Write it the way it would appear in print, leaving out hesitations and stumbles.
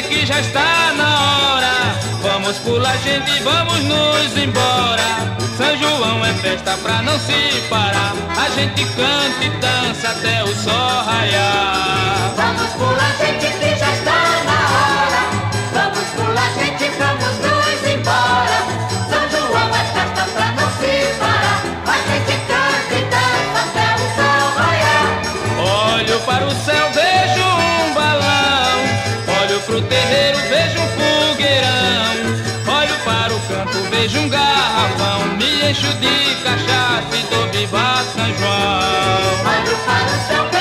que já está na hora. Vamos pular, gente, vamos nos embora. São João é festa pra não se parar. A gente canta e dança até o sol raiar. Vamos pular, gente, que já está na hora. Vamos pular, gente, vamos nos embora. São João é festa pra não se parar. A gente canta e dança até o sol raiar. Olho para o céu, vejo um balão. Olho pro terreiro, vejo um fogueirão. Olho para o campo, vejo um garrafão. Me encho de cachaça e dou viva São João. Olho para o céu,